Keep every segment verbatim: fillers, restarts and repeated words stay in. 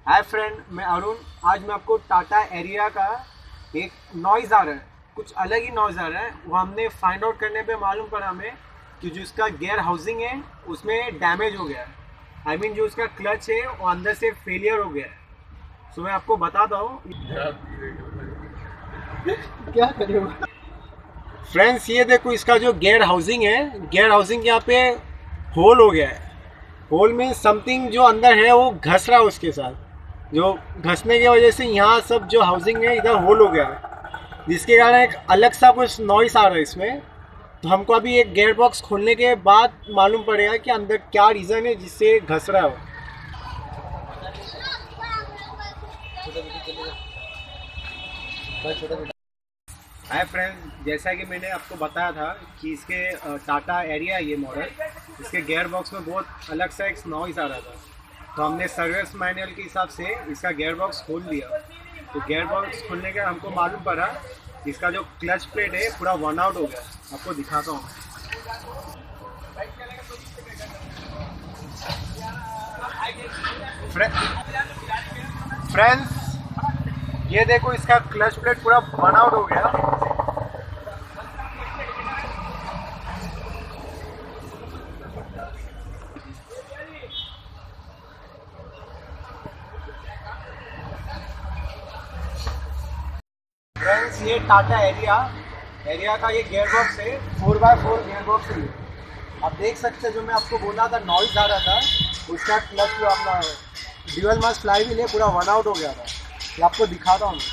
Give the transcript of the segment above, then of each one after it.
Hi friend, मैं अरुण। आज मैं आपको टाटा एरिया का एक नॉइज़ आ रहा है, कुछ अलग ही नॉइज़ आ रहा है, वो हमने फाइंड आउट करने पे मालूम पड़ा हमें कि जो इसका गियर हाउसिंग है उसमें डैमेज हो गया है। आई I मीन mean, जो उसका क्लच है वो अंदर से फेलियर हो गया है। सो मैं आपको बताता हूँ। क्या करेगा फ्रेंड्स, ये देखो इसका जो गियर हाउसिंग है, गियर हाउसिंग यहाँ पे होल हो गया है। होल में समथिंग जो अंदर है वो घस रहा है उसके साथ। जो घसने की वजह से यहाँ सब जो हाउसिंग है इधर होल हो गया है, जिसके कारण एक अलग सा कुछ नॉइस आ रहा है इसमें। तो हमको अभी एक गेयर बॉक्स खोलने के बाद मालूम पड़ेगा कि अंदर क्या रीज़न है जिससे घस रहा हो। हाय फ्रेंड्स, जैसा कि मैंने आपको बताया था कि इसके टाटा एरिया ये मॉडल, इसके गियर बॉक्स में बहुत अलग सा एक नॉइज़ आ रहा था। तो हमने सर्विस मैनुअल के हिसाब से इसका गियर बॉक्स खोल लिया। तो गियर बॉक्स खोलने के हमको मालूम पड़ा इसका जो क्लच प्लेट है पूरा वन आउट हो गया। आपको दिखाता हूँ। फ्रेंड्स, ये देखो इसका क्लच प्लेट पूरा वन आउट हो गया। फ्रेंड्स, ये टाटा एरिया एरिया का ये गियर बॉक्स है, four by four gear box है। आप देख सकते हैं, जो मैं आपको बोला था नॉइज आ रहा था, उसका क्लच जो अपना ड्यूअल मास फ्लाई व्हील है पूरा वन आउट हो गया था। ये आपको दिखाता हूँ।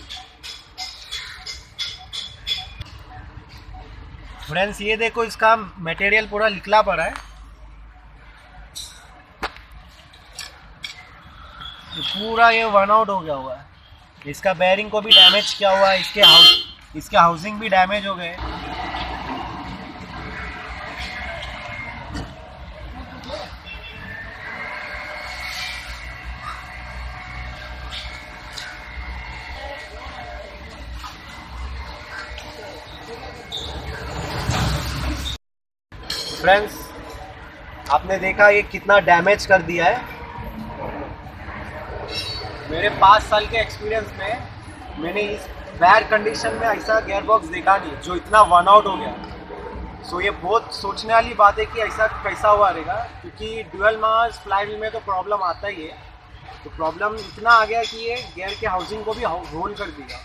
फ्रेंड्स, ये देखो इसका मटेरियल पूरा निकला पड़ा है। ये पूरा ये वन आउट हो गया हुआ है। इसका बेयरिंग को भी डैमेज किया हुआ है, इसके हाउस इसके हाउसिंग भी डैमेज हो गए। फ्रेंड्स, आपने देखा ये कितना डैमेज कर दिया है। मेरे पाँच साल के एक्सपीरियंस में मैंने इस बैड कंडीशन में ऐसा गियर बॉक्स देखा नहीं जो इतना वन आउट हो गया। सो ये बहुत सोचने वाली बात है कि ऐसा कैसा हुआ रहेगा, क्योंकि ड्यूअल मास फ्लाई व्हील में तो प्रॉब्लम आता ही है। तो प्रॉब्लम इतना आ गया कि ये गियर के हाउसिंग को भी होल कर दिया।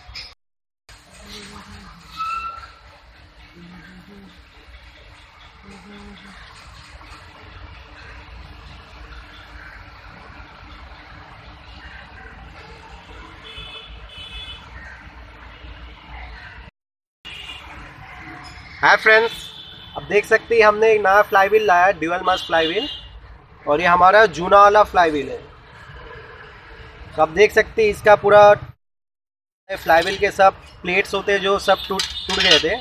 हाय फ्रेंड्स, अब देख सकते हैं हमने एक नया फ्लाई व्हील लाया है, ड्यूअल मास फ्लाई व्हील, और ये हमारा जूना वाला फ्लाई व्हील है। तो आप देख सकते हैं इसका पूरा फ्लाई व्हील के सब प्लेट्स होते हैं जो सब टूट टूट गए थे।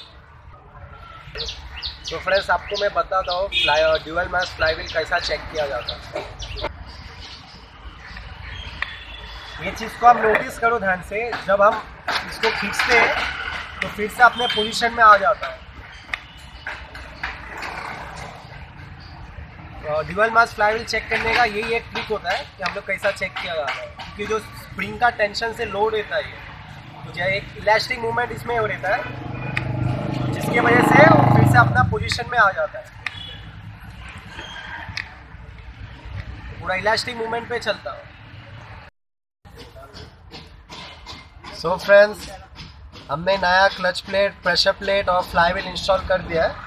तो फ्रेंड्स, आपको मैं बताता हूँ fly dual mass fly wheel कैसा चेक किया जाता है। ये चीज़ को आप नोटिस करो ध्यान से, जब हम इसको खींचते हैं तो फिर से अपने पोजीशन में आ जाता है। Dual mass fly wheel check करने का यही एक ट्रिक होता है कि हम लोग कैसा चेक किया जाता है, क्योंकि जो स्प्रिंग का टेंशन से लोड रहता है, तो जो एक इलास्टिक मूवमेंट इसमें हो रहता है, जिसकी वजह से वो फिर से अपना पोजीशन में आ जाता है। पूरा इलास्टिक मूवमेंट पे चलता है। सो फ्रेंड्स, हमने नया क्लच प्लेट, प्रेशर प्लेट और फ्लाई व्हील इंस्टॉल कर दिया है।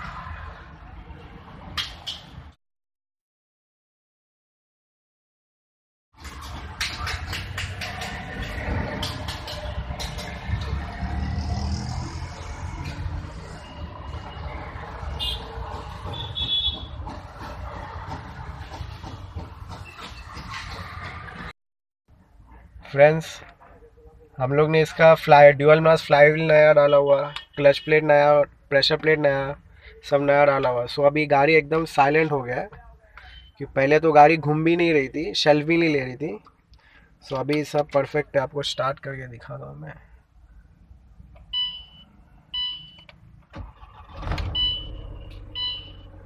फ्रेंड्स, हम लोग ने इसका fly dual mass fly wheel नया डाला हुआ, क्लच प्लेट नया, प्रेशर प्लेट नया, सब नया डाला हुआ। सो अभी गाड़ी एकदम साइलेंट हो गया है, कि पहले तो गाड़ी घूम भी नहीं रही थी, शेल्फ भी नहीं ले रही थी। सो अभी सब परफेक्ट है। आपको स्टार्ट करके दिखाता हूँ मैं।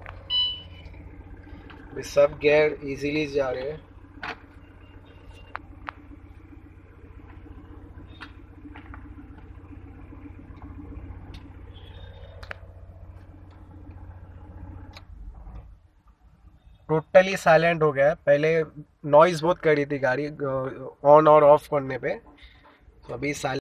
अभी सब गियर इजीली जा रहे हैं। टोटली साइलेंट हो गया है। पहले नॉइज़ बहुत कर रही थी गाड़ी ऑन और ऑफ करने पे, तो अभी साइलेंट